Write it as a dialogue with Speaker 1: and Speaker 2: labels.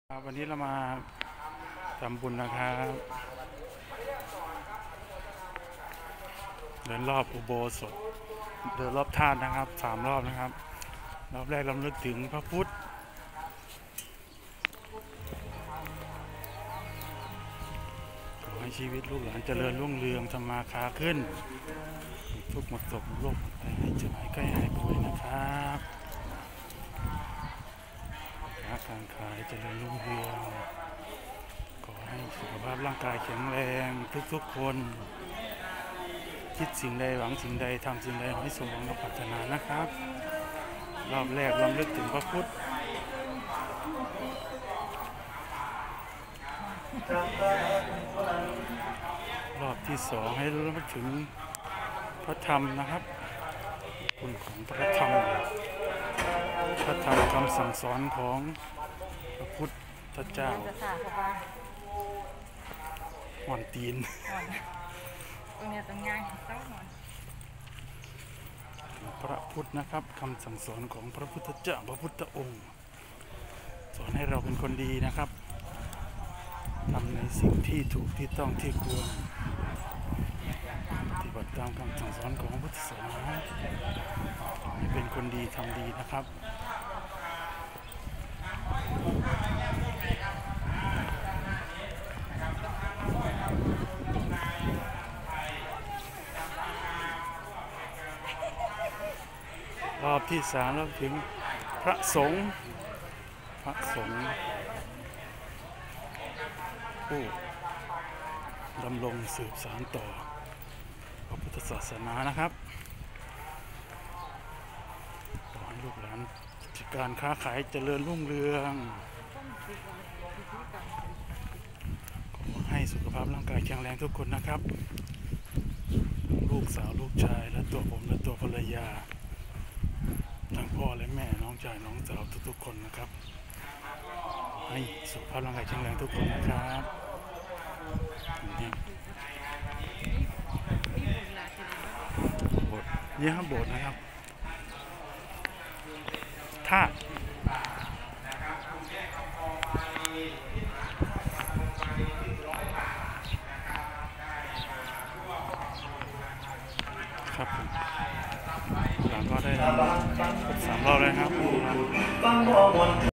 Speaker 1: วันนี้เรามาทำบุญนะครับเดินรอบอุโบสถเดินรอบธาตุนะครับ3 รอบนะครับรอบแรกเราลึกถึงพระพุทธขอให้ชีวิตลูกหลานเจริญรุ่งเรืองทำมาค้าขึ้นทุกหมดศพโรคให้เจ็บหายใกล้หายป่วยนะครับการขายเจริญรุ่งเรืองขอให้สุขภาพร่างกายแข็งแรงทุกคนคิดสิ่งใดหวังสิ่งใดทำสิ่งใดให้สมหวังกับปรารถนานะครับรอบแรกรำลึกถึงพระพุทธรอบที่2ให้รำลึกถึงพระธรรมนะครับคุณของพระธรรมคำสั่งสอนของพระพุทธเจ้าหอนตีนพระพุทธนะครับคำสั่งสอนของพระพุทธเจ้าพระพุทธองค์สอนให้เราเป็นคนดีนะครับทำในสิ่งที่ถูกที่ต้องที่ควรปฏิบัติตามคำสั่งสอนของพุทธศาสนาให้เป็นคนดีทำดีนะครับรอบที่3เราถึงพระสงฆ์ผู้ดำรงสืบสานต่อพระพุทธศาสนานะครับขอให้ลูกหลานกิจการค้าขายเจริญรุ่งเรืองขอให้สุขภาพร่างกายแข็งแรงทุกคนนะครับลูกสาวลูกชายและตัวผมและตัวภรรยาทั้งพ่อและแม่น้องชายน้องสาวทุกคนนะครับให้สุขภาพร่างกายแข็งแรงทุกคนนะครับโบสถ์นี่ครับโบสถ์นะครับธาตุครับผมหลังก็ได้3 รอบเลยครับ